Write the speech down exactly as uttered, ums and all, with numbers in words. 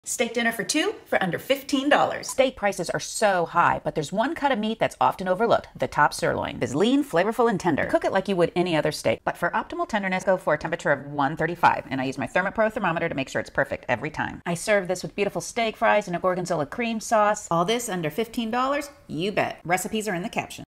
Steak dinner for two for under fifteen dollars. Steak prices are so high, but there's one cut of meat that's often overlooked, the top sirloin. It's lean, flavorful, and tender. Cook it like you would any other steak, but for optimal tenderness, go for a temperature of one thirty-five, and I use my ThermoPro thermometer to make sure it's perfect every time. I serve this with beautiful steak fries and a gorgonzola cream sauce. All this under fifteen dollars? You bet. Recipes are in the caption.